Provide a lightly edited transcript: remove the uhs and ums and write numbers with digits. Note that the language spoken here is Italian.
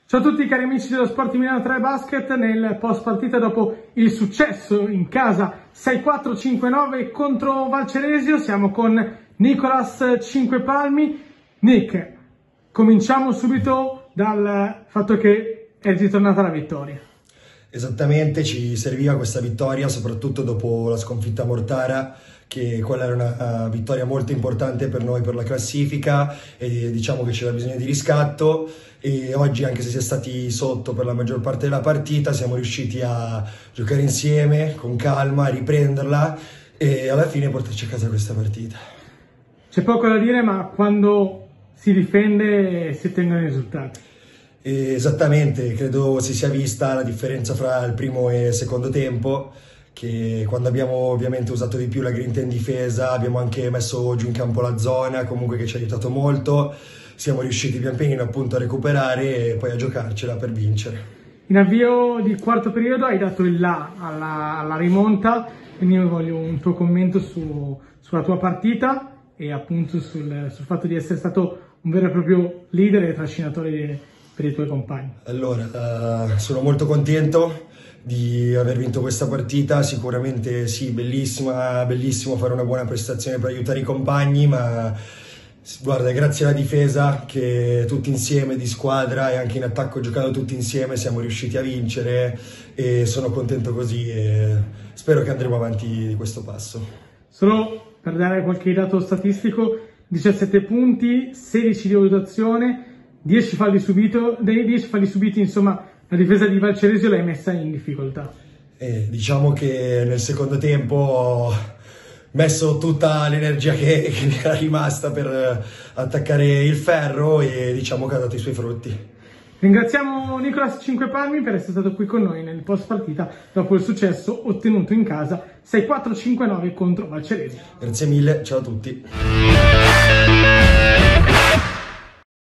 Ciao a tutti cari amici dello Sport Milano 3 Basket, nel post partita dopo il successo in casa 6-4-5-9 contro Valceresio siamo con Nicolas Cinquepalmi. Nick, cominciamo subito dal fatto che è ritornata la vittoria. Esattamente, ci serviva questa vittoria soprattutto dopo la sconfitta a Mortara, che quella era una vittoria molto importante per noi, per la classifica, e diciamo che c'era bisogno di riscatto. E oggi, anche se si è stati sotto per la maggior parte della partita, siamo riusciti a giocare insieme con calma, a riprenderla e alla fine portarci a casa questa partita. C'è poco da dire, ma quando si difende si ottengono i risultati. Esattamente, credo si sia vista la differenza fra il primo e il secondo tempo, che quando abbiamo ovviamente usato di più la grinta in difesa, abbiamo anche messo giù in campo la zona, comunque che ci ha aiutato molto, siamo riusciti pian pianino appunto a recuperare e poi a giocarcela per vincere. In avvio di quarto periodo hai dato il là alla rimonta, quindi io voglio un tuo commento sulla tua partita e appunto sul fatto di essere stato un vero e proprio leader e trascinatore per i tuoi compagni. Allora, sono molto contento di aver vinto questa partita, sicuramente sì, bellissimo fare una buona prestazione per aiutare i compagni, ma guarda, grazie alla difesa che tutti insieme di squadra e anche in attacco giocando tutti insieme siamo riusciti a vincere e sono contento così e spero che andremo avanti di questo passo. Solo per dare qualche dato statistico, 17 punti, 16 di valutazione, 10 falli subiti, insomma la difesa di Valceresio l'hai messa in difficoltà. Diciamo che nel secondo tempo ho messo tutta l'energia che mi era rimasta per attaccare il ferro e diciamo che ha dato i suoi frutti. Ringraziamo Nicolas Cinquepalmi per essere stato qui con noi nel post partita dopo il successo ottenuto in casa 6-4-5-9 contro Valceresio. Grazie mille, ciao a tutti.